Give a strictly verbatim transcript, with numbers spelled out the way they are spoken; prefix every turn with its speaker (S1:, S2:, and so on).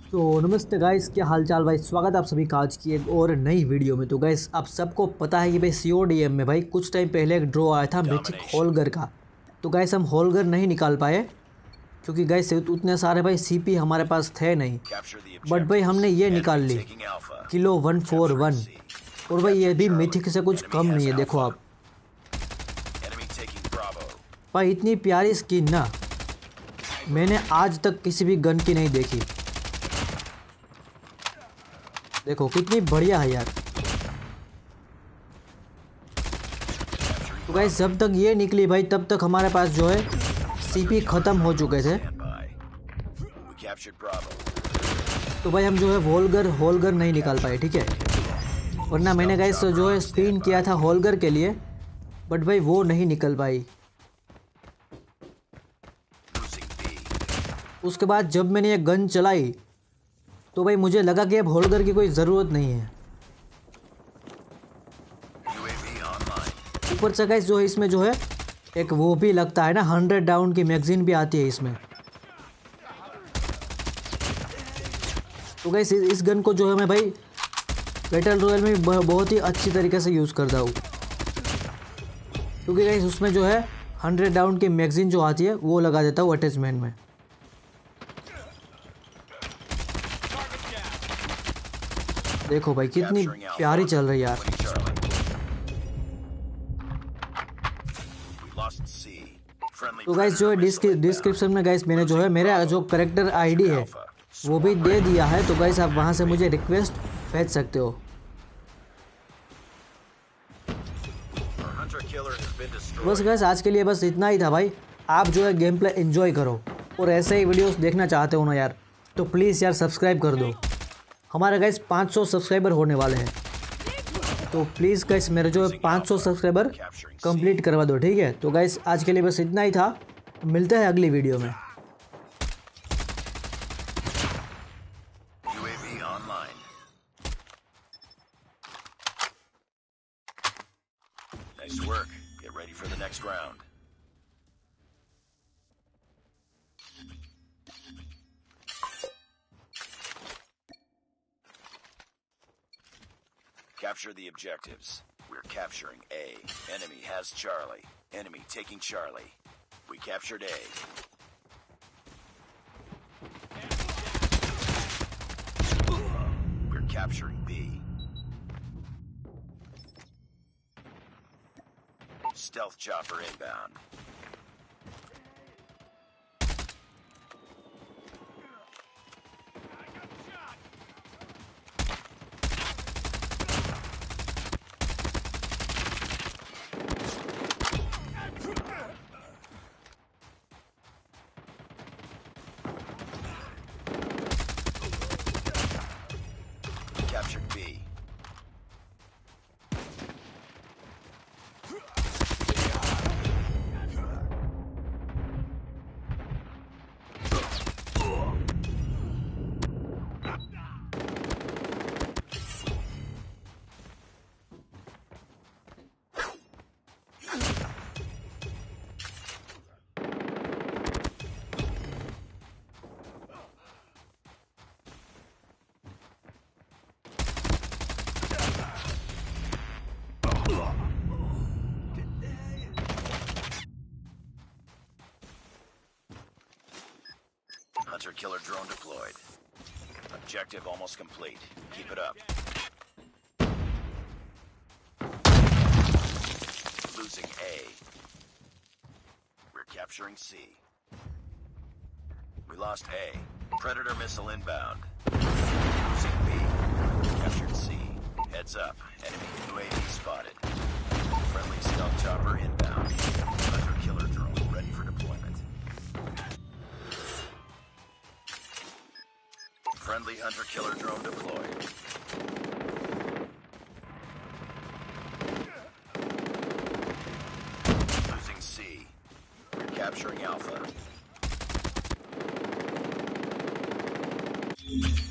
S1: तो नमस्ते गाइस, क्या हालचाल भाई। स्वागत है आप सभी का आज की एक और नई वीडियो में। तो गाइस आप सबको पता है कि भाई सी ओ डी एम में भाई कुछ टाइम पहले एक ड्रॉ आया था मिथिक होलगर का। तो गाइस हम होलगर नहीं निकाल पाए क्योंकि गाइस उतने सारे भाई सी पी हमारे पास थे नहीं। बट भाई हमने ये निकाल ली किलो वन फोर वन और भाई ये भी मिथिक से कुछ कम नहीं है। देखो आप भाई, इतनी प्यारी स्किन ना मैंने आज तक किसी भी गन की नहीं देखी। देखो कितनी बढ़िया है यार। तो गाइस जब तक ये निकली भाई तब तक हमारे पास जो है सीपी ख़त्म हो चुके थे। तो भाई हम जो है होलगर होलगर नहीं निकाल पाए, ठीक है। वरना मैंने गाइस जो है स्पिन किया था होलगर के लिए, बट भाई वो नहीं निकल पाई। उसके बाद जब मैंने ये गन चलाई तो भाई मुझे लगा कि अब होलगर की कोई ज़रूरत नहीं है। ऊपर से गाइस जो है इसमें जो है एक वो भी लगता है ना, हंड्रेड डाउन की मैगजीन भी आती है इसमें। तो गाइस इस गन को जो है मैं भाई बैटल रॉयल में बहुत ही अच्छी तरीके से यूज़ करता हूँ, क्योंकि गाइस उसमें जो है हंड्रेड डाउन की मैगजीन जो आती है वो लगा देता हूँ अटैचमेंट में। देखो भाई कितनी प्यारी चल रही है यार। तो गाइस जो है डिस्क्रिप्शन में गाइस मैंने जो है मेरा जो करेक्टर आईडी है वो भी दे दिया है। तो गाइस आप वहां से मुझे रिक्वेस्ट भेज सकते हो। बस गाइस आज के लिए बस इतना ही था भाई। आप जो है गेम प्ले एंजॉय करो और ऐसे ही वीडियोस देखना चाहते हो ना यार, तो प्लीज़ यार सब्सक्राइब कर दो। हमारे गाइस पाँच सौ सब्सक्राइबर होने वाले हैं, तो प्लीज़ गाइस मेरे जो है पाँच सौ सब्सक्राइबर कंप्लीट करवा दो, ठीक है। तो गाइस आज के लिए बस इतना ही था, मिलते हैं अगली वीडियो में।
S2: Nice work. Get ready for the next round. Capture the objectives. We're capturing A. Enemy has Charlie. Enemy taking Charlie. We captured A. We're capturing B. Stealth chopper inbound. Captured B. Hunter killer drone deployed. Objective almost complete. Keep it up. Losing A. We're capturing C. We lost A. Predator missile inbound. Losing B. Captured C. Heads up. Enemy U A V spotted. Friendly stealth chopper inbound. Hunter killer drone ready for deployment. Friendly hunter-killer drone deployed. Losing C. We're capturing Alpha.